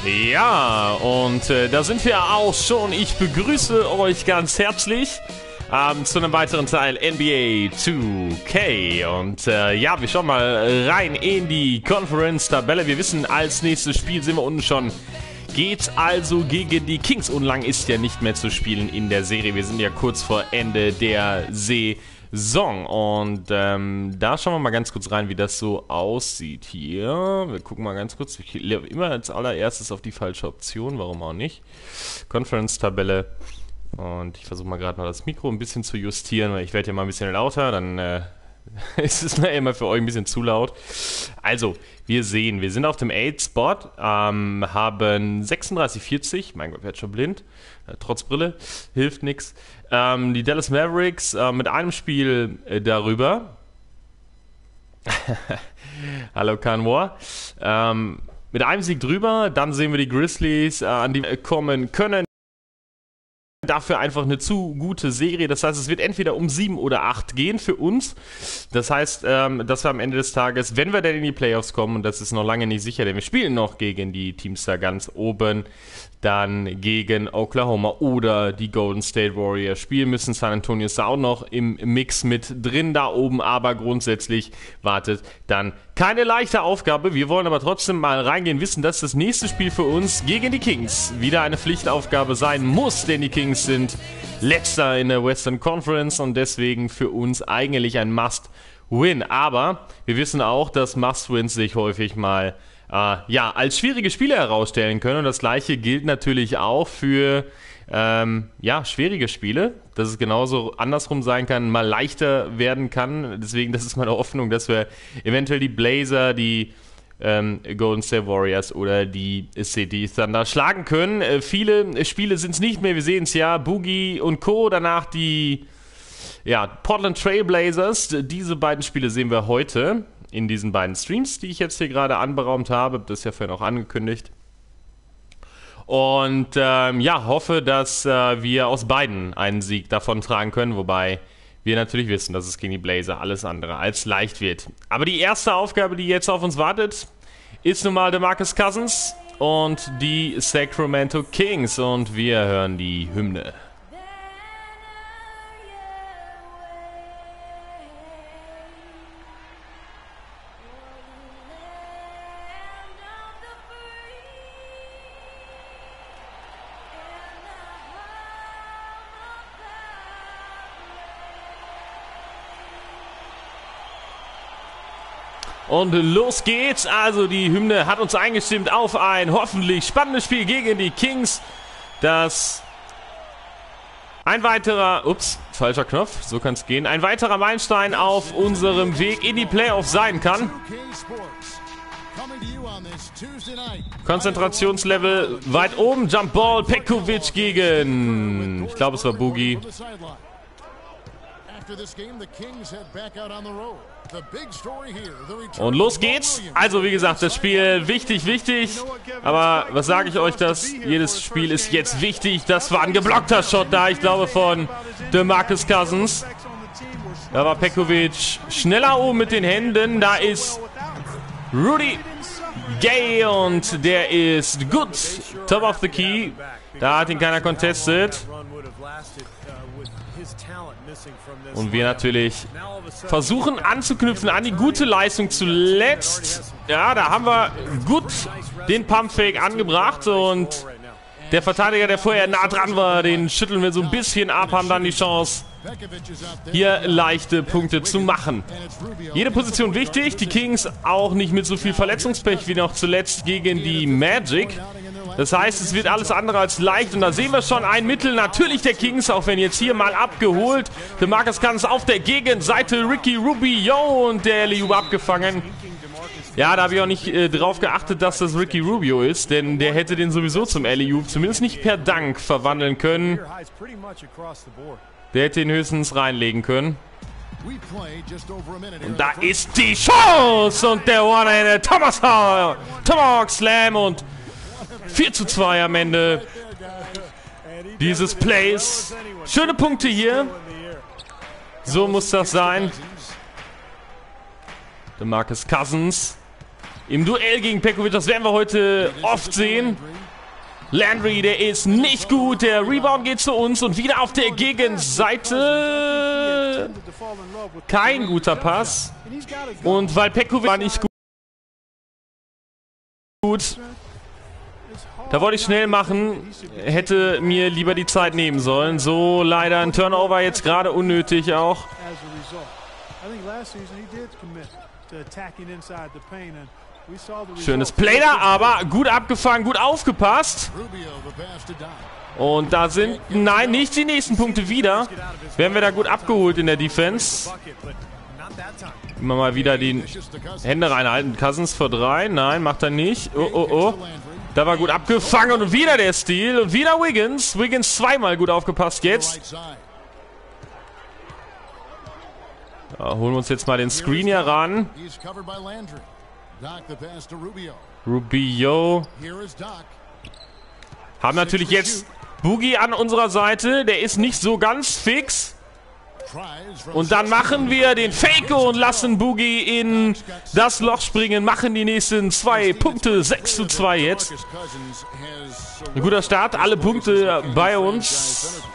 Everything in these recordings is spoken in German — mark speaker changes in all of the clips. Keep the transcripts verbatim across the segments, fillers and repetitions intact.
Speaker 1: Ja, und äh, da sind wir auch schon. Ich begrüße euch ganz herzlich ähm, zu einem weiteren Teil N B A zwei K. Und äh, ja, wir schauen mal rein in die Conference-Tabelle. Wir wissen, als nächstes Spiel sind wir unten schon. Geht's also gegen die Kings. Und lang ist ja nicht mehr zu spielen in der Serie. Wir sind ja kurz vor Ende der Saison. Und ähm, da schauen wir mal ganz kurz rein, wie das so aussieht hier. Wir gucken mal ganz kurz. Ich lebe immer als allererstes auf die falsche Option. Warum auch nicht? Conference-Tabelle. Und ich versuche mal gerade mal das Mikro ein bisschen zu justieren, weil ich werde ja mal ein bisschen lauter. Dann äh, ist es nachher immer für euch ein bisschen zu laut. Also, wir sehen, wir sind auf dem acht Spot, ähm, haben sechsunddreißig vierzig, mein Gott, werd schon blind, äh, trotz Brille, hilft nichts. Ähm, die Dallas Mavericks äh, mit einem Spiel äh, darüber. Hallo Kanwar. Ähm, mit einem Sieg drüber, dann sehen wir die Grizzlies, äh, an die äh, kommen können. Dafür einfach eine zu gute Serie. Das heißt, es wird entweder um sieben oder acht gehen für uns. Das heißt, ähm, dass wir am Ende des Tages, wenn wir dann in die Playoffs kommen, und das ist noch lange nicht sicher, denn wir spielen noch gegen die Teams da ganz oben, dann gegen Oklahoma oder die Golden State Warriors spielen müssen. San Antonio ist da auch noch im Mix mit drin da oben, aber grundsätzlich wartet dann keine leichte Aufgabe. Wir wollen aber trotzdem mal reingehen, wissen, dass das nächste Spiel für uns gegen die Kings wieder eine Pflichtaufgabe sein muss, denn die Kings sind letzter in der Western Conference und deswegen für uns eigentlich ein Must-Win. Aber wir wissen auch, dass Must-Wins sich häufig mal äh, ja, als schwierige Spiele herausstellen können und das gleiche gilt natürlich auch für ähm, ja, schwierige Spiele, dass es genauso andersrum sein kann, mal leichter werden kann. Deswegen, das ist meine Hoffnung, dass wir eventuell die Blazer, die ähm, Golden State Warriors oder die City Thunder schlagen können. Äh, viele Spiele sind es nicht mehr, wir sehen es ja, Boogie und Co., danach die ja, Portland Trail Blazers. Diese beiden Spiele sehen wir heute in diesen beiden Streams, die ich jetzt hier gerade anberaumt habe. Das ist ja vorhin auch angekündigt. Und ähm, ja, hoffe, dass äh, wir aus beiden einen Sieg davon tragen können, wobei wir natürlich wissen, dass es gegen die Blazer alles andere als leicht wird. Aber die erste Aufgabe, die jetzt auf uns wartet, ist nun mal DeMarcus Cousins und die Sacramento Kings. Und wir hören die Hymne. Und los geht's, also die Hymne hat uns eingestimmt auf ein hoffentlich spannendes Spiel gegen die Kings. Das ein weiterer, ups, falscher Knopf, so kann es gehen, ein weiterer Meilenstein auf unserem Weg in die Playoffs sein kann. Konzentrationslevel weit oben, Jump Ball, Pekovic gegen, ich glaube es war Boogie. Und los geht's. Also wie gesagt, das Spiel wichtig, wichtig. Aber was sage ich euch, das? Jedes Spiel ist jetzt wichtig. Das war ein geblockter Shot da, ich glaube von DeMarcus Cousins. Da war Pekovic schneller oben mit den Händen. Da ist Rudy Gay und der ist gut. Top of the key. Da hat ihn keiner contestet. Und wir natürlich versuchen anzuknüpfen an die gute Leistung zuletzt. Ja, da haben wir gut den Pumpfake angebracht und der Verteidiger, der vorher nah dran war, den schütteln wir so ein bisschen ab, haben dann die Chance, hier leichte Punkte zu machen. Jede Position wichtig, die Kings auch nicht mit so viel Verletzungspech wie noch zuletzt gegen die Magic. Das heißt, es wird alles andere als leicht und da sehen wir schon ein Mittel natürlich der Kings, auch wenn jetzt hier mal abgeholt. DeMarcus Cousins auf der Gegenseite, Ricky Rubio und der Alley-oop abgefangen. Ja, da habe ich auch nicht äh, drauf geachtet, dass das Ricky Rubio ist, denn der hätte den sowieso zum Alley-oop zumindest nicht per Dank verwandeln können. Der hätte ihn höchstens reinlegen können. Und da ist die Chance und der One-Handed Thomas Tomahawk Slam und vier zu zwei am Ende dieses Plays. Schöne Punkte hier. So muss das sein. DeMarcus Cousins im Duell gegen Pekovic, das werden wir heute oft sehen. Landry, der ist nicht gut. Der Rebound geht zu uns und wieder auf der Gegenseite. Kein guter Pass. Und weil Pekovic war nicht gut. Da wollte ich schnell machen. Hätte mir lieber die Zeit nehmen sollen. So leider ein Turnover jetzt gerade unnötig auch. Schönes Play da, aber gut abgefangen, gut aufgepasst. Und da sind, nein, nicht die nächsten Punkte wieder. Werden wir da gut abgeholt in der Defense. Immer mal wieder die Hände reinhalten. Cousins für drei, nein, macht er nicht. Oh, oh, oh. Da war gut abgefangen und wieder der Steal. Und wieder Wiggins. Wiggins zweimal gut aufgepasst jetzt. Da holen wir uns jetzt mal den Screen hier ran. Rubio. Haben natürlich jetzt Boogie an unserer Seite. Der ist nicht so ganz fix. Und dann machen wir den Fake und lassen Boogie in das Loch springen. Machen die nächsten zwei Punkte. sechs zu zwei jetzt. Ein guter Start. Alle Punkte bei uns.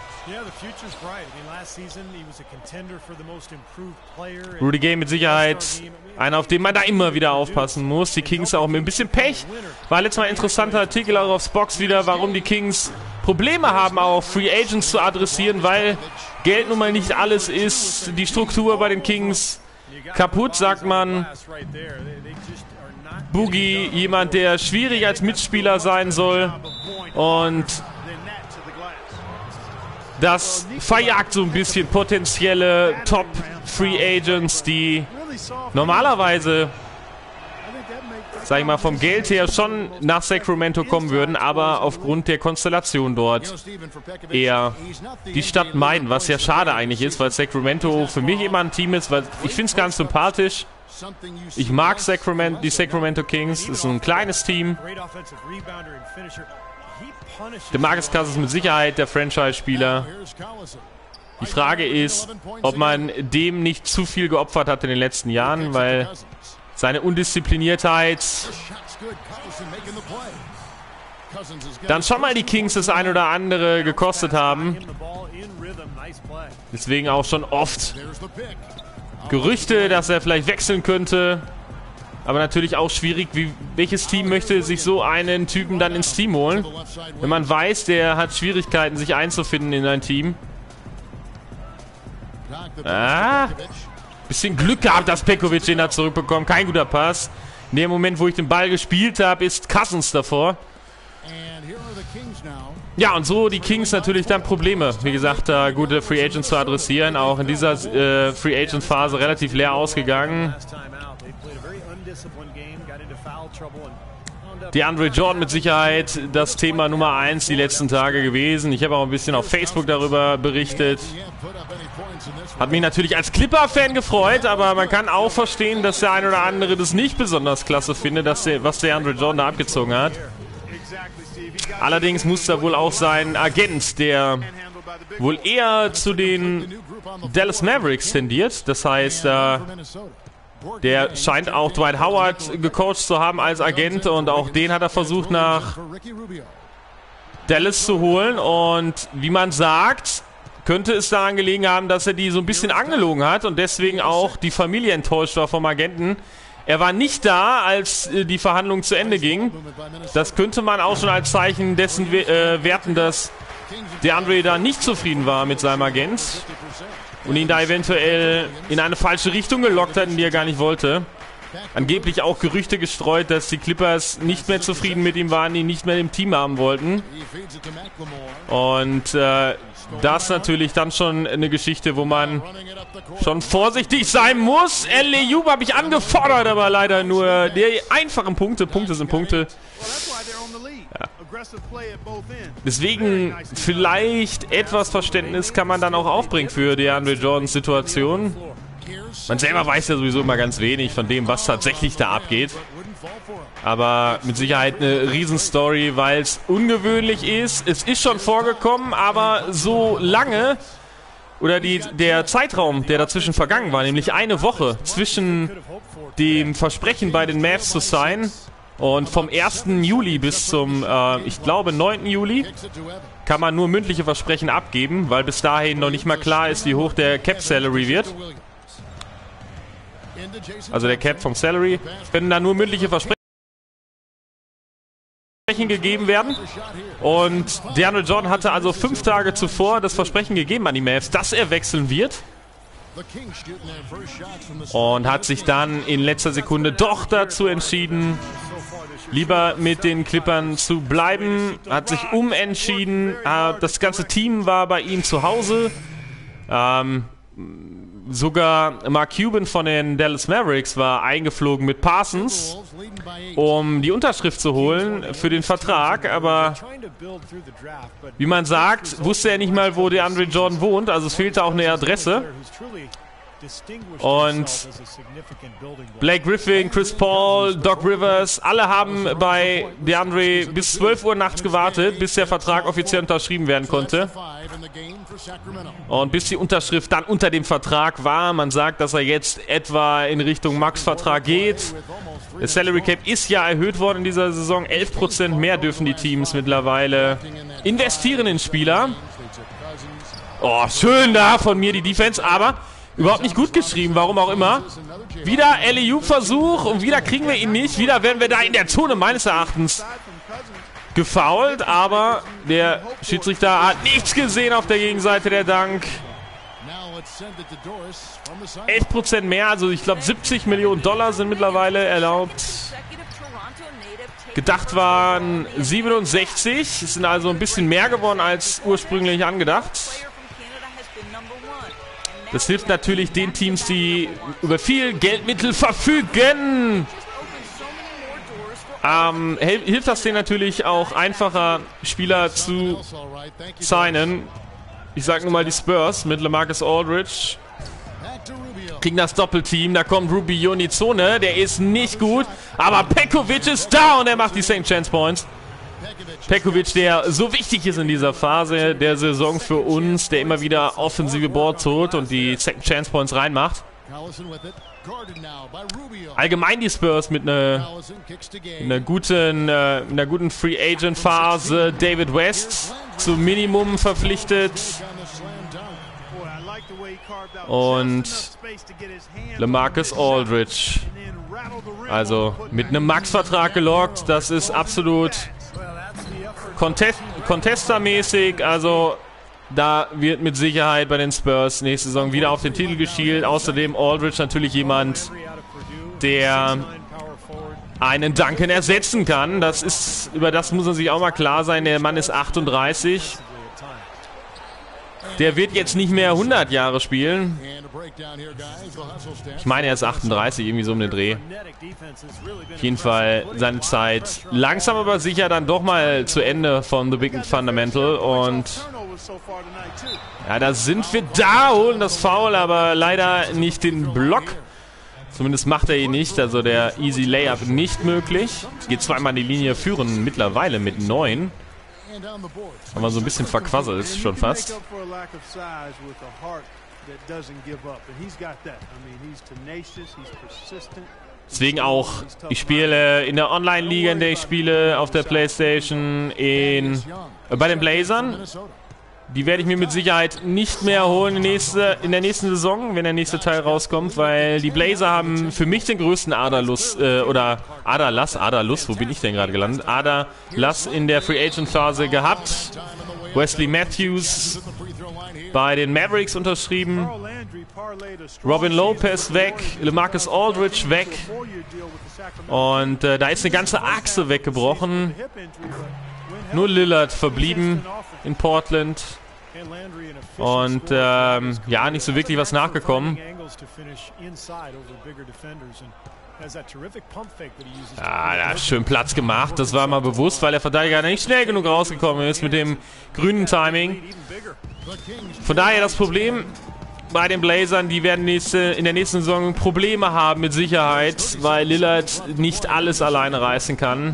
Speaker 1: Rudy Gay mit Sicherheit einer, auf den man da immer wieder aufpassen muss. Die Kings auch mit ein bisschen Pech. War letztes Mal ein interessanter Artikel auch aufs Box wieder, warum die Kings Probleme haben, auch Free Agents zu adressieren, weil Geld nun mal nicht alles ist. Die Struktur bei den Kings kaputt, sagt man. Boogie, jemand, der schwierig als Mitspieler sein soll. Und das verjagt so ein bisschen potenzielle Top-Free Agents, die normalerweise, sag ich mal, vom Geld her schon nach Sacramento kommen würden, aber aufgrund der Konstellation dort eher die Stadt meiden, was ja schade eigentlich ist, weil Sacramento für mich immer ein Team ist, weil ich finde es ganz sympathisch. Ich mag Sacramento, die Sacramento Kings, das ist ein kleines Team. DeMarcus Cousins ist mit Sicherheit der Franchise-Spieler. Die Frage ist, ob man dem nicht zu viel geopfert hat in den letzten Jahren, weil seine Undiszipliniertheit dann schon mal die Kings das ein oder andere gekostet haben. Deswegen auch schon oft Gerüchte, dass er vielleicht wechseln könnte. Aber natürlich auch schwierig, wie, welches Team möchte sich so einen Typen dann ins Team holen? Wenn man weiß, der hat Schwierigkeiten, sich einzufinden in ein Team. Ah, bisschen Glück gehabt, dass Pekovic den da zurückbekommt. Kein guter Pass. In dem Moment, wo ich den Ball gespielt habe, ist Cousins davor. Ja, und so die Kings natürlich dann Probleme. Wie gesagt, da gute Free Agents zu adressieren. Auch in dieser äh, Free Agent Phase relativ leer ausgegangen. DeAndre Jordan mit Sicherheit das Thema Nummer eins die letzten Tage gewesen. Ich habe auch ein bisschen auf Facebook darüber berichtet. Hat mich natürlich als Clipper-Fan gefreut, aber man kann auch verstehen, dass der ein oder andere das nicht besonders klasse findet, dass der, was DeAndre Jordan da abgezogen hat. Allerdings muss da wohl auch sein Agent, der wohl eher zu den Dallas Mavericks tendiert. Das heißt, äh, der scheint auch Dwight Howard gecoacht zu haben als Agent und auch den hat er versucht nach Dallas zu holen. Und wie man sagt, könnte es daran gelegen haben, dass er die so ein bisschen angelogen hat und deswegen auch die Familie enttäuscht war vom Agenten. Er war nicht da, als äh, die Verhandlung zu Ende ging. Das könnte man auch schon als Zeichen dessen äh, werten, dass DeAndre da nicht zufrieden war mit seinem Agent und ihn da eventuell in eine falsche Richtung gelockt hat, in die er gar nicht wollte. Angeblich auch Gerüchte gestreut, dass die Clippers nicht mehr zufrieden mit ihm waren, ihn nicht mehr im Team haben wollten. Und äh, das natürlich dann schon eine Geschichte, wo man schon vorsichtig sein muss. L A U habe ich angefordert, aber leider nur die einfachen Punkte. Punkte sind Punkte. Ja. Deswegen vielleicht etwas Verständnis kann man dann auch aufbringen für DeAndre Jordans Situation. Man selber weiß ja sowieso immer ganz wenig von dem, was tatsächlich da abgeht. Aber mit Sicherheit eine Riesenstory, weil es ungewöhnlich ist. Es ist schon vorgekommen, aber so lange, oder die, der Zeitraum, der dazwischen vergangen war, nämlich eine Woche zwischen dem Versprechen bei den Mavs zu sein Und vom ersten Juli bis zum, äh, ich glaube, neunten Juli kann man nur mündliche Versprechen abgeben, weil bis dahin noch nicht mal klar ist, wie hoch der Cap-Salary wird. Also der Cap vom Salary. Können da nur mündliche Versprechen gegeben werden. Und DeAndre Jordan hatte also fünf Tage zuvor das Versprechen gegeben an die Mavs, dass er wechseln wird. Und hat sich dann in letzter Sekunde doch dazu entschieden, lieber mit den Clippern zu bleiben. Hat sich umentschieden. Das ganze Team war bei ihm zu Hause. Ähm, sogar Mark Cuban von den Dallas Mavericks war eingeflogen mit Parsons, um die Unterschrift zu holen für den Vertrag. Aber wie man sagt, wusste er nicht mal, wo DeAndre Jordan wohnt. Also es fehlte auch eine Adresse. Und Blake Griffin, Chris Paul, Doc Rivers, alle haben bei DeAndre bis zwölf Uhr nachts gewartet, bis der Vertrag offiziell unterschrieben werden konnte. Und bis die Unterschrift dann unter dem Vertrag war. Man sagt, dass er jetzt etwa in Richtung Max-Vertrag geht. Der Salary Cap ist ja erhöht worden in dieser Saison. elf Prozent mehr dürfen die Teams mittlerweile investieren in Spieler. Oh, schön da von mir die Defense, aber überhaupt nicht gut geschrieben, warum auch immer. Wieder Alley-Oop-Versuch und wieder kriegen wir ihn nicht. Wieder werden wir da in der Zone meines Erachtens gefoult, aber der Schiedsrichter hat nichts gesehen auf der Gegenseite der Dank. elf Prozent mehr, also ich glaube siebzig Millionen Dollar sind mittlerweile erlaubt. Gedacht waren siebenundsechzig, es sind also ein bisschen mehr geworden als ursprünglich angedacht. Das hilft natürlich den Teams, die über viel Geldmittel verfügen. Ähm, hilft das denen natürlich auch einfacher, Spieler zu signen. Ich sage nur mal die Spurs mit LaMarcus Aldridge. Kriegen das Doppelteam, da kommt Rubio in die Zone. Der ist nicht gut, aber Pekovic ist da und er macht die Second Chance Points. Pekovic, der so wichtig ist in dieser Phase der Saison für uns, der immer wieder offensive Boards holt und die Second Chance Points reinmacht. Allgemein die Spurs mit einer, einer guten, äh, einer guten Free Agent Phase. David West zum Minimum verpflichtet. Und LaMarcus Aldridge. Also mit einem Max-Vertrag gelockt. Das ist absolut Contest Contester-mäßig, also da wird mit Sicherheit bei den Spurs nächste Saison wieder auf den Titel geschielt. Außerdem Aldridge natürlich jemand, der einen Duncan ersetzen kann. Das ist, über das muss man sich auch mal klar sein. Der Mann ist achtunddreißig. Der wird jetzt nicht mehr hundert Jahre spielen. Ich meine, er ist achtunddreißig, irgendwie so um den Dreh. Auf jeden Fall seine Zeit langsam aber sicher dann doch mal zu Ende von The Big Fundamental. Und ja, da sind wir da, holen das Foul, aber leider nicht den Block. Zumindest macht er ihn nicht, also der Easy Layup nicht möglich. Geht zweimal die Linie, führen mittlerweile mit neun. Haben wir so ein bisschen verquasselt, schon fast. Deswegen auch, ich spiele in der Online-Liga, in der ich spiele, auf der Playstation, in, äh, bei den Blazern. Die werde ich mir mit Sicherheit nicht mehr holen in, nächste, in der nächsten Saison, wenn der nächste Teil rauskommt, weil die Blazer haben für mich den größten Aderlass, äh, oder Aderlass, Aderlass, wo bin ich denn gerade gelandet? Aderlass in der Free Agent Phase gehabt. Wesley Matthews bei den Mavericks unterschrieben. Robin Lopez weg, LaMarcus Aldridge weg. Und äh, da ist eine ganze Achse weggebrochen. Nur Lillard verblieben in Portland. Und ähm, ja, nicht so wirklich was nachgekommen. Ja, da hat schön Platz gemacht. Das war mal bewusst, weil der Verteidiger nicht schnell genug rausgekommen ist mit dem grünen Timing. Von daher das Problem bei den Blazern, die werden nächste, in der nächsten Saison Probleme haben mit Sicherheit, weil Lillard nicht alles alleine reißen kann.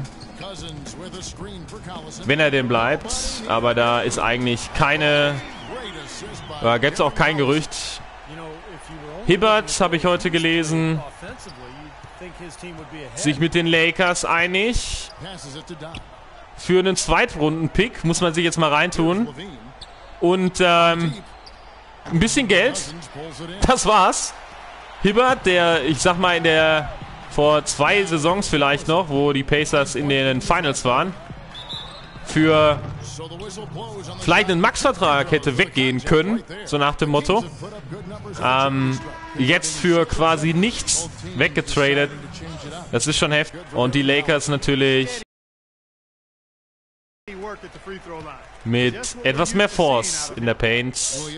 Speaker 1: Wenn er denn bleibt. Aber da ist eigentlich keine... Da gibt es auch kein Gerücht. Hibbert habe ich heute gelesen. sich mit den Lakers einig. Für einen Zweitrunden-Pick muss man sich jetzt mal reintun. Und ähm, ein bisschen Geld. Das war's. Hibbert, der, ich sag mal, in der vor zwei Saisons vielleicht noch, wo die Pacers in den Finals waren, für vielleicht einen Max-Vertrag hätte weggehen können, so nach dem Motto. Ähm, jetzt für quasi nichts weggetradet. Das ist schon heftig. Und die Lakers natürlich mit etwas mehr Force in der Paint.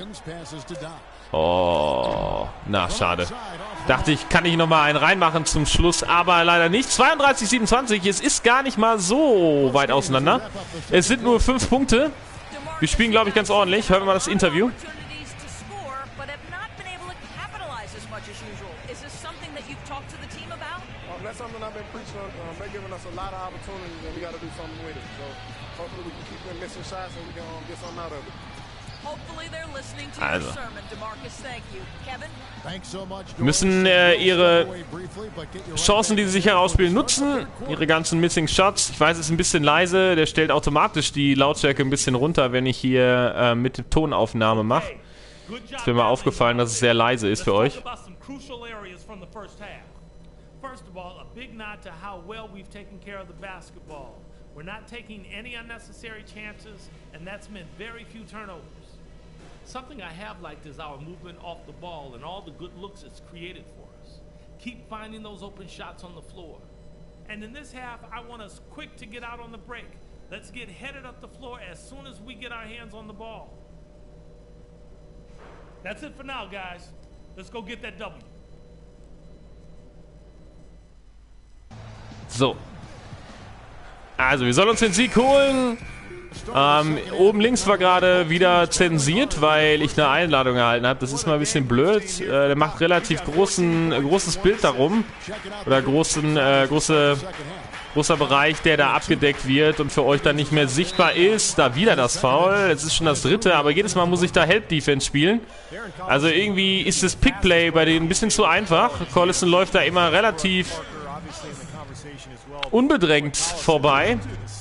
Speaker 1: Oh, na, schade. Dachte ich, kann ich nochmal einen reinmachen zum Schluss, aber leider nicht. zweiunddreißig siebenundzwanzig, es ist gar nicht mal so weit auseinander. Es sind nur fünf Punkte. Wir spielen, glaube ich, ganz ordentlich. Hören wir mal das Interview. Also müssen äh, ihre Chancen, die sie sich herausspielen, nutzen. Ihre ganzen Missing Shots. Ich weiß, es ist ein bisschen leise. Der stellt automatisch die Lautstärke ein bisschen runter, wenn ich hier äh, mit der Tonaufnahme mache. Ist mir mal aufgefallen, dass es sehr leise ist für euch. We're not taking any unnecessary chances, and that's meant very few turnovers. Something I have liked is our movement off the ball and all the good looks it's created for us. Keep finding those open shots on the floor. And in this half, I want us quick to get out on the break. Let's get headed up the floor as soon as we get our hands on the ball. That's it for now, guys. Let's go get that W. So. Also, wir sollen uns den Sieg holen. Ähm, oben links war gerade wieder zensiert, weil ich eine Einladung erhalten habe. Das ist mal ein bisschen blöd. Äh, der macht relativ großen, äh, großes Bild darum. Oder großen, äh, große, großer Bereich, der da abgedeckt wird und für euch dann nicht mehr sichtbar ist. Da wieder das Foul. Es ist schon das dritte, aber jedes Mal muss ich da Help Defense spielen. Also irgendwie ist das Pickplay bei denen ein bisschen zu einfach. Collison läuft da immer relativ unbedrängt vorbei.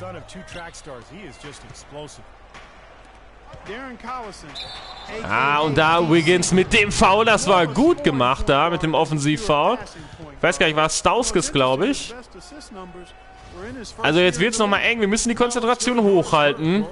Speaker 1: Ah, und da Wiggins mit dem Foul, das war gut gemacht da, mit dem Offensiv-Foul. Ich weiß gar nicht, war es Stauskas, glaube ich. Also jetzt wird es nochmal eng, wir müssen die Konzentration hochhalten.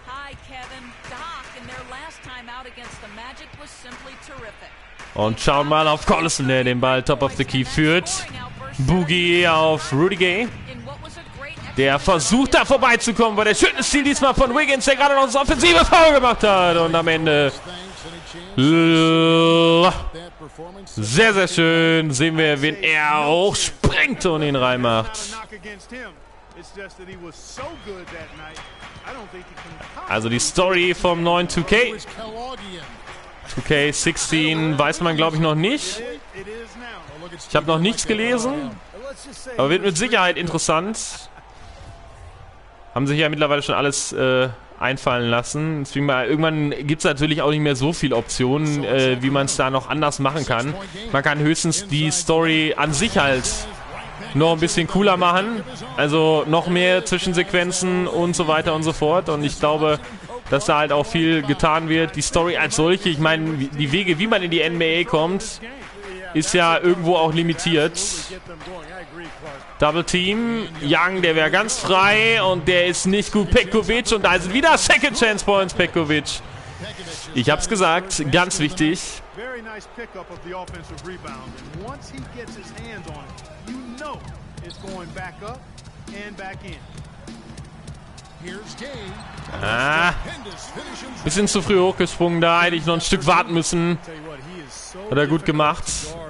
Speaker 1: Und schauen mal auf Collison, der den Ball top of the key führt. Boogie auf Rudy Gay. Der versucht da vorbeizukommen, weil der schöne Stil diesmal von Wiggins, der gerade noch das offensive Foul gemacht hat. Und am Ende sehr, sehr schön sehen wir, wen er hochspringt und ihn reinmacht. Also die Story vom neuen zwei K. zwei K sechzehn weiß man, glaube ich, noch nicht. Ich habe noch nichts gelesen, aber wird mit Sicherheit interessant. Haben sich ja mittlerweile schon alles äh, einfallen lassen. Deswegen mal, irgendwann gibt es natürlich auch nicht mehr so viele Optionen, äh, wie man es da noch anders machen kann. Man kann höchstens die Story an sich halt noch ein bisschen cooler machen. Also noch mehr Zwischensequenzen und so weiter und so fort. Und ich glaube, dass da halt auch viel getan wird. Die Story als solche, ich meine, die Wege, wie man in die N B A kommt, ist ja irgendwo auch limitiert. Double Team. Young, der wäre ganz frei und der ist nicht gut. Pekovic und da sind wieder Second Chance Points. Pekovic. Ich hab's gesagt, ganz wichtig. Ah, bisschen zu früh hochgesprungen, da hätte ich noch ein Stück warten müssen. Hat er gut gemacht.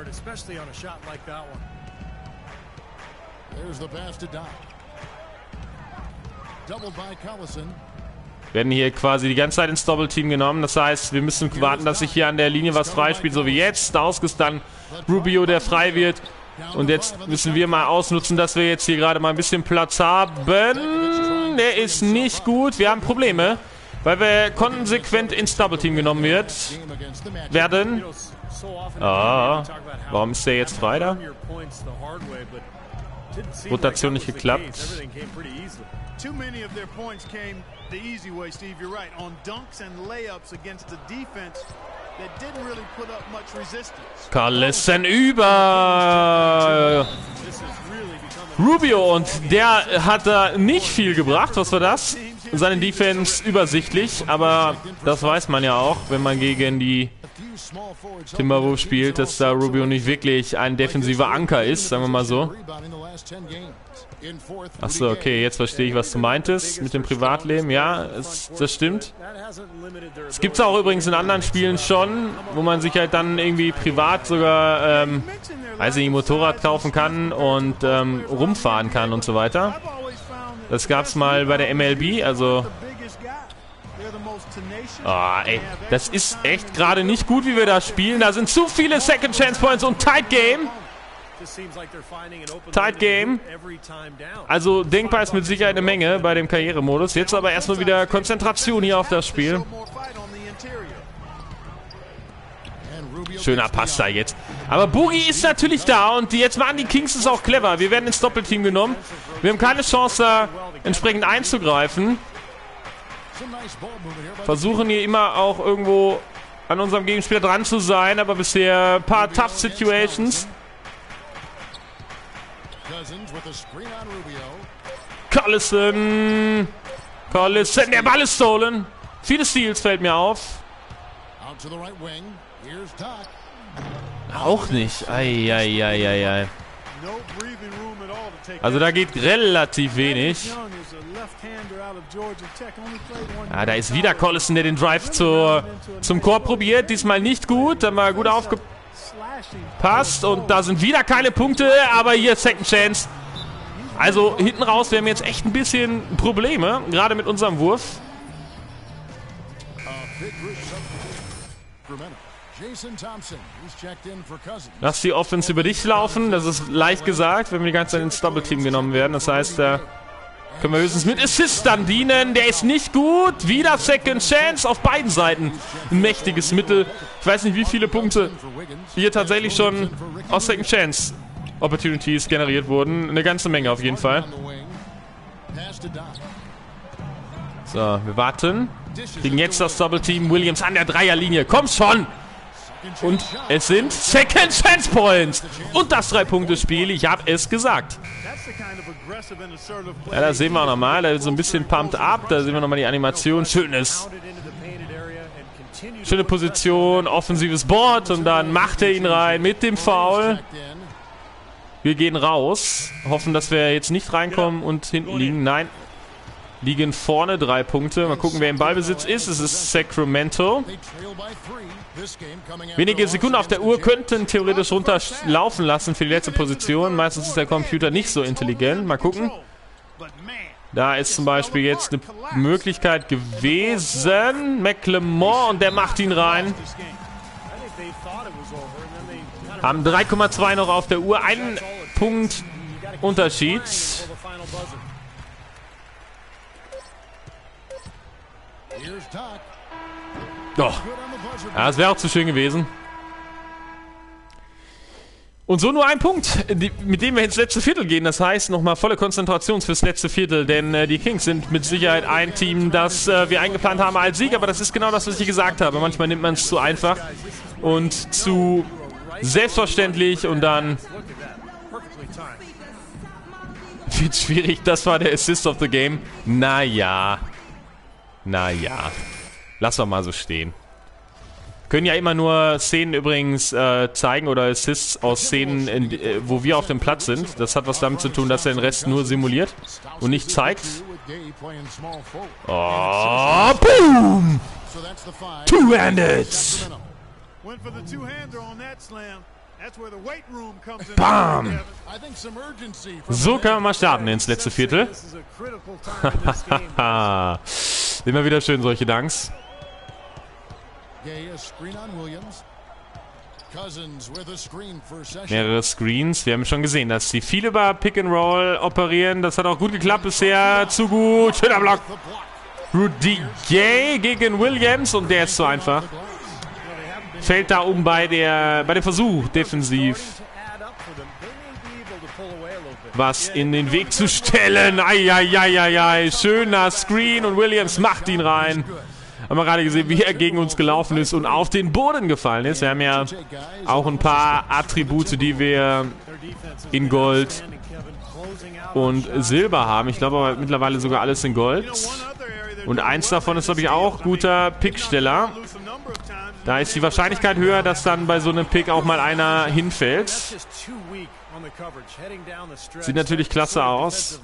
Speaker 1: Werden hier quasi die ganze Zeit ins Doppelteam genommen. Das heißt, wir müssen warten, dass sich hier an der Linie was freispielt, so wie jetzt. Dauskas dann Rubio, der frei wird. Und jetzt müssen wir mal ausnutzen, dass wir jetzt hier gerade mal ein bisschen Platz haben. Der ist nicht gut. Wir haben Probleme, weil wir konsequent ins Doppelteam genommen wird, werden. Ah, warum ist der jetzt frei da? Rotation nicht geklappt.
Speaker 2: Too many of their points came the easy way, Steve. You're right. On dunks and layups against the defense that didn't really put up much resistance.
Speaker 1: Collison über Rubio und der hat da nicht viel gebracht. Was war das? Seine Defense übersichtlich, aber das weiß man ja auch, wenn man gegen die Timberwolves spielt, dass da Rubio nicht wirklich ein defensiver Anker ist, sagen wir mal so. Achso, okay, jetzt verstehe ich, was du meintest mit dem Privatleben. Ja, es, das stimmt. Es gibt es auch übrigens in anderen Spielen schon, wo man sich halt dann irgendwie privat sogar, ähm, weiß ich nicht, Motorrad kaufen kann und ähm, rumfahren kann und so weiter. Das gab es mal bei der M L B, also... Oh, ey, das ist echt gerade nicht gut, wie wir da spielen. Da sind zu viele Second Chance Points und Tight Game. Tight Game. Also denkbar ist mit Sicherheit eine Menge bei dem Karrieremodus. Jetzt aber erstmal wieder Konzentration hier auf das Spiel. Schöner Pass da jetzt. Aber Boogie ist natürlich da und jetzt machen die Kings es auch clever. Wir werden ins Doppelteam genommen. Wir haben keine Chance, da entsprechend einzugreifen. Versuchen hier immer auch irgendwo an unserem Gegenspieler dran zu sein, aber bisher ein paar Tough Situations. Collison. Collison, der Ball ist stolen. Viele Steals fällt mir auf. Auch nicht. Eieieiei. Also da geht relativ wenig. Ah, da ist wieder Collison, der den Drive zur, zum Korb probiert. Diesmal nicht gut, haben wir gut aufgepasst. Und da sind wieder keine Punkte, aber hier Second Chance. Also hinten raus, wir haben jetzt echt ein bisschen Probleme, gerade mit unserem Wurf. Lass die Offense über dich laufen, das ist leicht gesagt, wenn wir die ganze Zeit ins Double-Team genommen werden. Das heißt, da können wir höchstens mit Assist dann dienen. Der ist nicht gut. Wieder Second Chance auf beiden Seiten. Ein mächtiges Mittel. Ich weiß nicht, wie viele Punkte hier tatsächlich schon aus Second Chance Opportunities generiert wurden. Eine ganze Menge auf jeden Fall. So, wir warten. Kriegen jetzt das Double-Team. Williams an der Dreierlinie. Komm schon! Und es sind Second Chance Points. Und das Drei-Punkte-Spiel. Ich habe es gesagt. Ja, da sehen wir auch nochmal. Da ist so ein bisschen pumped up. Da sehen wir nochmal die Animation. Schönes. Schöne Position. Offensives Board. Und dann macht er ihn rein mit dem Foul. Wir gehen raus. Hoffen, dass wir jetzt nicht reinkommen und hinten liegen. Nein. Liegen vorne. Drei Punkte. Mal gucken, wer im Ballbesitz ist. Es ist Sacramento. Wenige Sekunden auf der Uhr könnten theoretisch runterlaufen lassen für die letzte Position. Meistens ist der Computer nicht so intelligent. Mal gucken. Da ist zum Beispiel jetzt eine Möglichkeit gewesen. McLemore und der macht ihn rein. Haben drei Komma zwei noch auf der Uhr. Einen Punkt Unterschied. Doch. Ja, das wäre auch zu schön gewesen. Und so nur ein Punkt, die, mit dem wir ins letzte Viertel gehen. Das heißt, nochmal volle Konzentration fürs letzte Viertel. Denn äh, die Kings sind mit Sicherheit ein Team, das äh, wir eingeplant haben als Sieg. Aber das ist genau das, was ich gesagt habe. Manchmal nimmt man es zu einfach und zu selbstverständlich. Und dann wird es schwierig. Das war der Assist of the Game. Naja. Naja. Lass doch mal so stehen. Können ja immer nur Szenen übrigens äh, zeigen oder Assists aus Szenen, in, äh, wo wir auf dem Platz sind. Das hat was damit zu tun, dass er den Rest nur simuliert und nicht zeigt. Oh, boom! Two-handed! Bam! So können wir mal starten ins letzte Viertel. Immer wieder schön solche Dunks. Mehrere Screens. Wir haben schon gesehen, dass sie viel über Pick and Roll operieren. Das hat auch gut geklappt bisher. Zu gut. Schöner Block. Rudy Gay gegen Williams und der ist zu einfach. fällt da um bei der bei dem Versuch, defensiv was in den Weg zu stellen. Eieieiei, schöner Screen und Williams macht ihn rein. Haben wir gerade gesehen, wie er gegen uns gelaufen ist und auf den Boden gefallen ist. Wir haben ja auch ein paar Attribute, die wir in Gold und Silber haben. Ich glaube aber mittlerweile sogar alles in Gold. Und eins davon ist, glaube ich, auch guter Picksteller. Da ist die Wahrscheinlichkeit höher, dass dann bei so einem Pick auch mal einer hinfällt. Sieht natürlich klasse aus.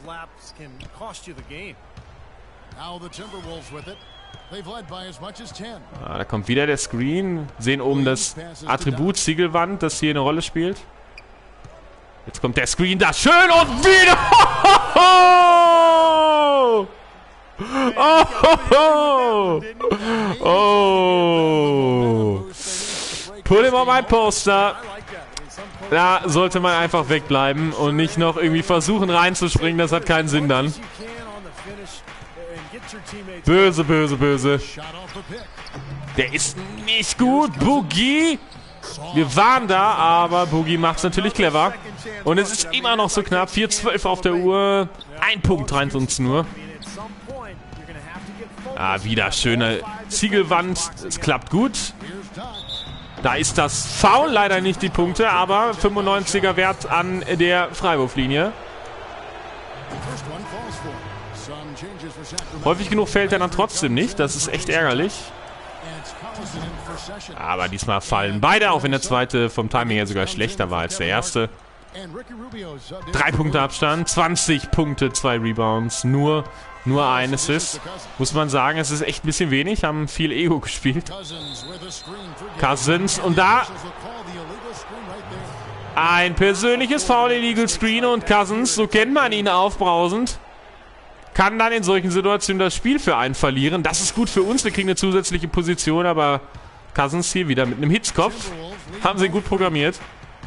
Speaker 1: Ah, da kommt wieder der Screen. Sehen oben das Attribut Ziegelwand, das hier eine Rolle spielt. Jetzt kommt der Screen da. Schön und wieder. Oh, oh, oh, oh. Put him on my poster. Da sollte man einfach wegbleiben und nicht noch irgendwie versuchen reinzuspringen. Das hat keinen Sinn dann. Böse, böse, böse. Der ist nicht gut. Boogie. Wir waren da, aber Boogie macht es natürlich clever. Und es ist immer noch so knapp. vier zwölf auf der Uhr. Ein Punkt trennt uns nur. Ah, wieder schöne Ziegelwand. Es klappt gut. Da ist das Foul, leider nicht die Punkte, aber fünfundneunziger Wert an der Freiwurflinie. Häufig genug fällt er dann trotzdem nicht, das ist echt ärgerlich. Aber diesmal fallen beide, auch wenn der zweite vom Timing her sogar schlechter war als der erste. Drei Punkte Abstand, zwanzig Punkte, zwei Rebounds, nur, nur ein Assist. Muss man sagen, es ist echt ein bisschen wenig, haben viel Ego gespielt. Cousins und da ein persönliches Foul, Illegal Screen und Cousins, so kennt man ihn aufbrausend, kann dann in solchen Situationen das Spiel für einen verlieren. Das ist gut für uns, wir kriegen eine zusätzliche Position, aber Cousins hier wieder mit einem Hitzkopf. Haben sie gut programmiert.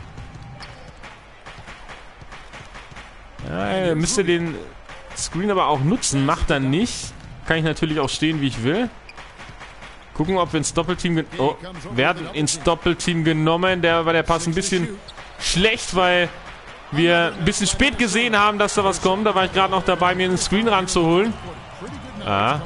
Speaker 1: Ja, müsste den Screen aber auch nutzen, macht er nicht. Kann ich natürlich auch stehen, wie ich will. Gucken, ob wir ins Doppelteam... Oh, werden ins Doppelteam genommen. Der war der Pass ein bisschen schlecht, weil wir ein bisschen spät gesehen haben, dass da was kommt. Da war ich gerade noch dabei, mir den Screen ranzuholen. Ah.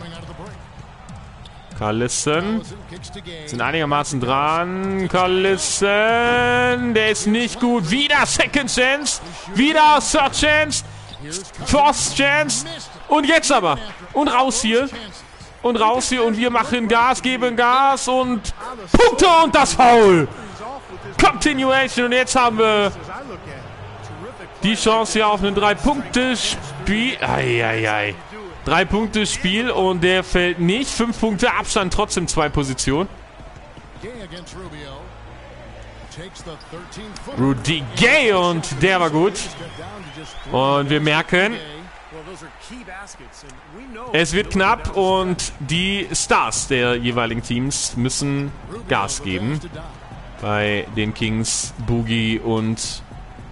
Speaker 1: Carlison. Sind einigermaßen dran. Carlison. Der ist nicht gut. Wieder Second Chance. Wieder Third Chance. Fourth Chance. Und jetzt aber. Und raus hier. Und raus hier. Und wir machen Gas, geben Gas. Und Punkte und das Foul. Continuation. Und jetzt haben wir die Chance hier auf ein Drei-Punkte-Spiel. Eieiei. Drei-Punkte-Spiel und der fällt nicht. Fünf Punkte Abstand, trotzdem zwei Positionen. Rudy Gay und der war gut. Und wir merken, es wird knapp und die Stars der jeweiligen Teams müssen Gas geben. Bei den Kings, Boogie und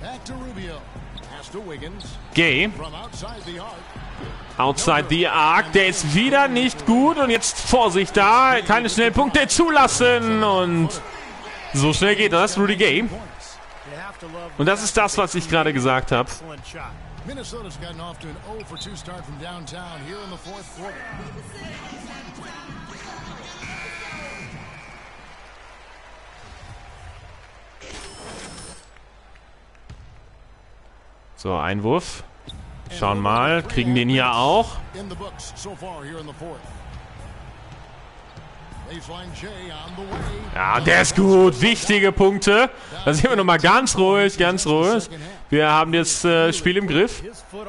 Speaker 1: Gay. Outside the Arc, der ist wieder nicht gut und jetzt Vorsicht da, keine Schnellpunkte zulassen und so schnell geht das, Rudy Gay. Und das ist das, was ich gerade gesagt habe. So, Einwurf. Schauen mal, kriegen den hier auch. Ja, der ist gut. Wichtige Punkte. Da sind wir nochmal ganz ruhig, ganz ruhig. Wir haben das äh, Spiel im Griff.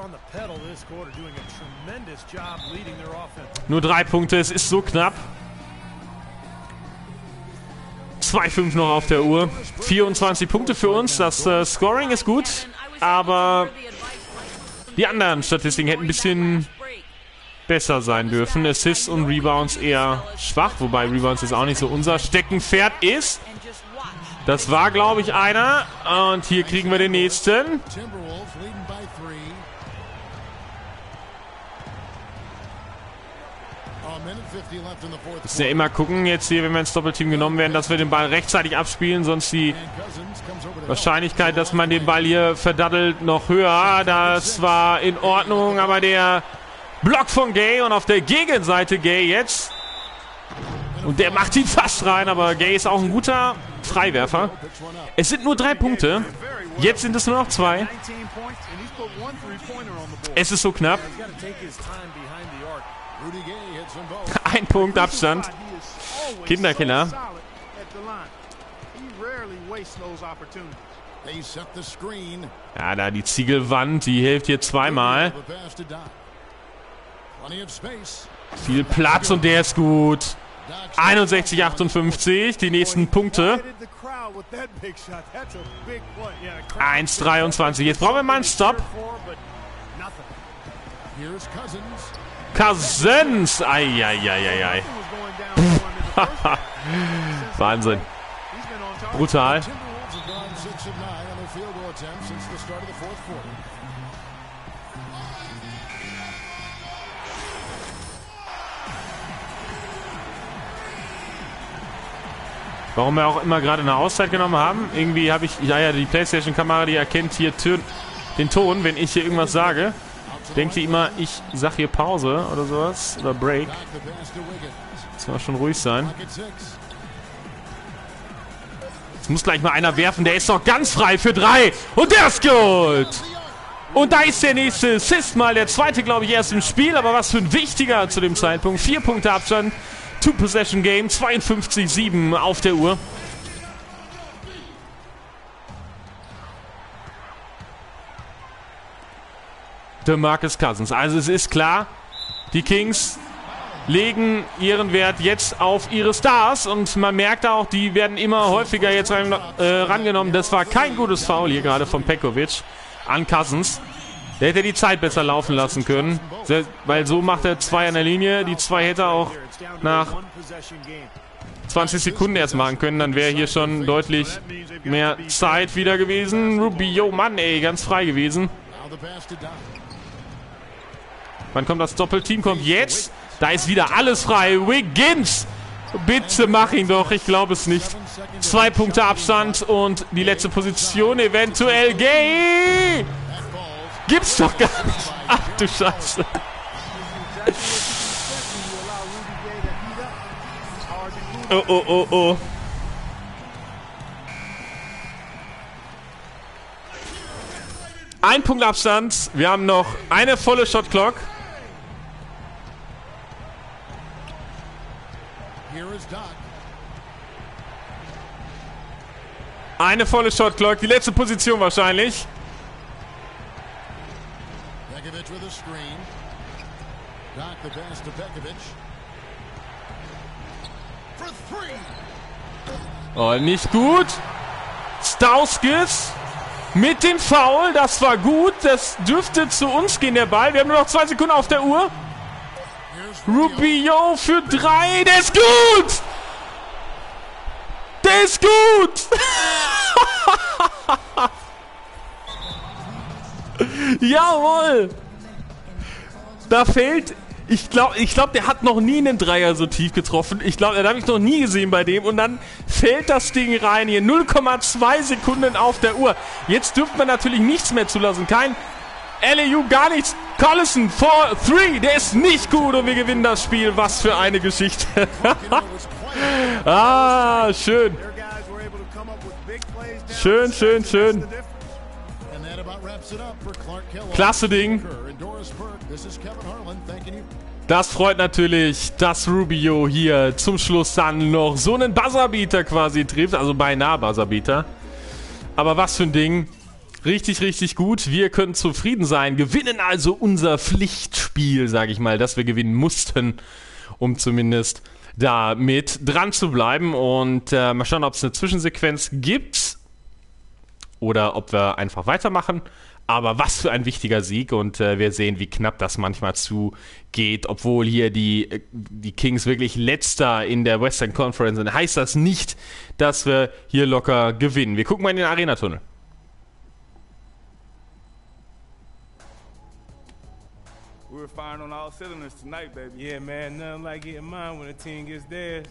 Speaker 1: Nur drei Punkte, es ist so knapp. zwei fünf noch auf der Uhr. vierundzwanzig Punkte für uns. Das äh, Scoring ist gut, aber die anderen Statistiken hätten ein bisschen besser sein dürfen. Assists und Rebounds eher schwach, wobei Rebounds jetzt auch nicht so unser Steckenpferd ist. Das war, glaube ich, einer. Und hier kriegen wir den nächsten. Müssen ja immer gucken, jetzt hier, wenn wir ins Doppelteam genommen werden, dass wir den Ball rechtzeitig abspielen, sonst die Wahrscheinlichkeit, dass man den Ball hier verdaddelt, noch höher. Das war in Ordnung, aber der Block von Gay und auf der Gegenseite Gay jetzt. Und der macht ihn fast rein, aber Gay ist auch ein guter Freiwerfer. Es sind nur drei Punkte. Jetzt sind es nur noch zwei. Es ist so knapp. Ein Punkt Abstand. Kinderkiller. Ja, da die Ziegelwand, die hilft hier zweimal. Viel Platz und der ist gut. einundsechzig achtundfünfzig, die nächsten Punkte. eins dreiundzwanzig. Jetzt brauchen wir mal einen Stop. Cousins. Eieieiei. Wahnsinn. Brutal. Warum wir auch immer gerade eine Auszeit genommen haben. Irgendwie habe ich, ja ja, die PlayStation-Kamera, die erkennt hier den Ton, wenn ich hier irgendwas sage. Denkt ihr immer, ich sag hier Pause oder sowas, oder Break. Jetzt mal schon ruhig sein. Jetzt muss gleich mal einer werfen, der ist doch ganz frei für drei. Und der ist gut! Und da ist der nächste Assist mal, der zweite, glaube ich, erst im Spiel, aber was für ein wichtiger zu dem Zeitpunkt. Vier Punkte Abstand. Two-Possession-Game, zweiundfünfzig sieben auf der Uhr. DeMarcus Cousins. Also es ist klar, die Kings legen ihren Wert jetzt auf ihre Stars und man merkt auch, die werden immer häufiger jetzt ran, äh, rangenommen. Das war kein gutes Foul hier gerade von Pekovic an Cousins. Der hätte die Zeit besser laufen lassen können, weil so macht er zwei an der Linie. Die zwei hätte er auch nach zwanzig Sekunden erst machen können. Dann wäre hier schon deutlich mehr Zeit wieder gewesen. Rubio, Mann, ey, ganz frei gewesen. Wann kommt das Doppelteam? Kommt jetzt. Da ist wieder alles frei. Wiggins, bitte mach ihn doch. Ich glaube es nicht. Zwei Punkte Abstand und die letzte Position eventuell Gay. Gibt's doch gar nicht. Ach du Scheiße. Oh, oh, oh, oh. Ein Punkt Abstand. Wir haben noch eine volle Shot Clock. Eine volle Shot Clock. Die letzte Position wahrscheinlich. Oh, nicht gut. Stauskas mit dem Foul. Das war gut. Das dürfte zu uns gehen, der Ball. Wir haben nur noch zwei Sekunden auf der Uhr. Rubio für drei. Der ist gut. Der ist gut. Jawohl. Da fehlt... Ich glaube, ich glaub, der hat noch nie einen Dreier so tief getroffen. Ich glaube, den habe ich noch nie gesehen bei dem. Und dann fällt das Ding rein hier. null Komma zwei Sekunden auf der Uhr. Jetzt dürfte man natürlich nichts mehr zulassen. Kein L A U, gar nichts. Collison, four three. Der ist nicht gut und wir gewinnen das Spiel. Was für eine Geschichte. Ah, schön. Schön, schön, schön. Klasse Ding. Das freut natürlich, dass Rubio hier zum Schluss dann noch so einen Buzzerbeater quasi trifft. Also beinahe Buzzerbeater. Aber was für ein Ding. Richtig, richtig gut. Wir können zufrieden sein. Gewinnen also unser Pflichtspiel, sage ich mal, das wir gewinnen mussten, um zumindest da mit dran zu bleiben. Und äh, mal schauen, ob es eine Zwischensequenz gibt oder ob wir einfach weitermachen. Aber was für ein wichtiger Sieg und äh, wir sehen, wie knapp das manchmal zugeht. Obwohl hier die, die Kings wirklich letzter in der Western Conference sind, heißt das nicht, dass wir hier locker gewinnen. Wir gucken mal in den Arena-Tunnel.
Speaker 3: firing on all cylinders tonight, baby.
Speaker 4: Yeah, man, nothing like getting mine when a team gets theirs.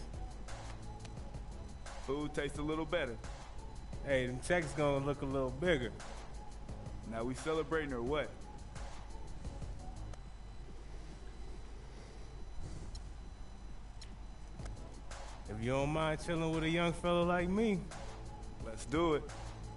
Speaker 3: Food tastes a little better.
Speaker 4: Hey, them checks gonna look a little bigger.
Speaker 3: Now we celebrating or what?
Speaker 4: If you don't mind chilling with a young fella like me.
Speaker 3: Let's do it.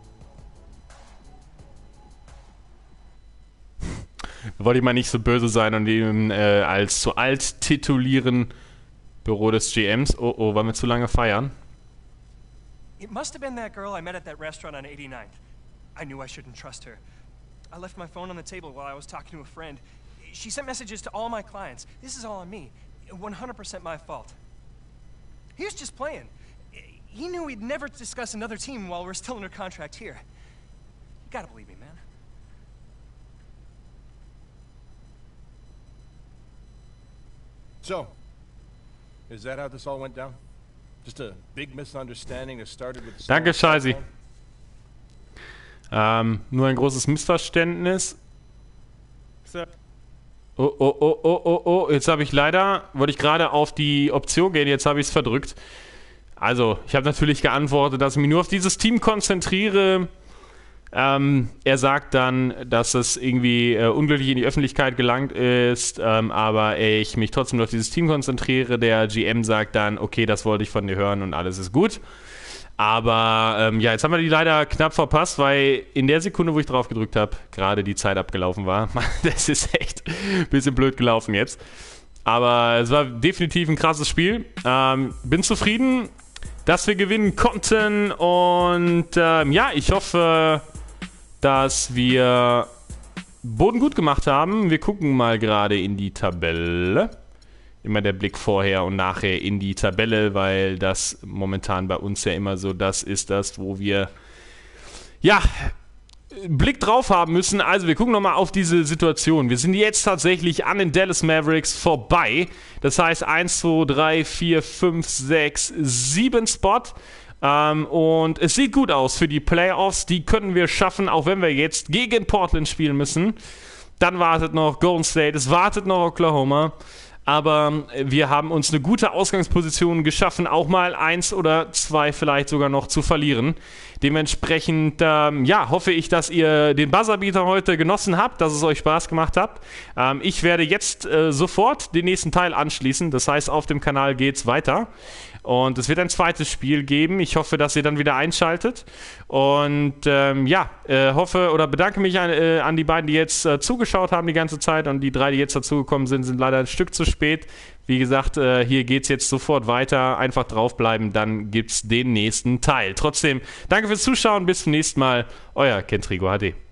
Speaker 1: Wollte ich mal nicht so böse sein und ihn äh, als zu alt titulieren. Büro des G Ms. Oh, oh, wollen wir zu lange feiern?
Speaker 5: It must have been that girl I met at that restaurant on eighty-ninth. I knew I shouldn't trust her. I left my phone on the table while I was talking to a friend. She sent messages to all my clients. This is all on me. one hundred percent my fault. He was just playing. He knew we'd never discuss another team while we're still under contract here. You gotta believe me, man.
Speaker 6: So, is that how this all went down? Just a big misunderstanding that started with...
Speaker 1: Danke, Scheißi. Ähm, nur ein großes Missverständnis. Oh, oh, oh, oh, oh, oh. Jetzt habe ich leider, wollte ich gerade auf die Option gehen, jetzt habe ich es verdrückt. Also, ich habe natürlich geantwortet, dass ich mich nur auf dieses Team konzentriere. Ähm, er sagt dann, dass es irgendwie äh, unglücklich in die Öffentlichkeit gelangt ist, ähm, aber ich mich trotzdem nur auf dieses Team konzentriere. Der G M sagt dann, okay, das wollte ich von dir hören und alles ist gut. Aber ähm, ja, jetzt haben wir die leider knapp verpasst, weil in der Sekunde, wo ich drauf gedrückt habe, gerade die Zeit abgelaufen war. Das ist echt ein bisschen blöd gelaufen jetzt. Aber es war definitiv ein krasses Spiel. Ähm, bin zufrieden, dass wir gewinnen konnten und ähm, ja, ich hoffe, dass wir Boden gut gemacht haben. Wir gucken mal gerade in die Tabelle. Immer der Blick vorher und nachher in die Tabelle, weil das momentan bei uns ja immer so das ist, das, wo wir ja Blick drauf haben müssen. Also wir gucken nochmal auf diese Situation. Wir sind jetzt tatsächlich an den Dallas Mavericks vorbei. Das heißt eins, zwei, drei, vier, fünf, sechs, sieben Spot. Ähm, und es sieht gut aus für die Playoffs. Die können wir schaffen, auch wenn wir jetzt gegen Portland spielen müssen. Dann wartet noch Golden State, es wartet noch Oklahoma. Aber wir haben uns eine gute Ausgangsposition geschaffen, auch mal eins oder zwei vielleicht sogar noch zu verlieren. Dementsprechend, ähm, ja, hoffe ich, dass ihr den Buzzerbeater heute genossen habt, dass es euch Spaß gemacht hat. Ähm, ich werde jetzt äh, sofort den nächsten Teil anschließen. Das heißt, auf dem Kanal geht's weiter. Und es wird ein zweites Spiel geben. Ich hoffe, dass ihr dann wieder einschaltet. Und ähm, ja, äh, hoffe oder bedanke mich an, äh, an die beiden, die jetzt äh, zugeschaut haben die ganze Zeit. Und die drei, die jetzt dazugekommen sind, sind leider ein Stück zu spät. Wie gesagt, äh, hier geht's jetzt sofort weiter. Einfach draufbleiben, dann gibt's den nächsten Teil. Trotzdem, danke fürs Zuschauen. Bis zum nächsten Mal. Euer Kentrigo H D.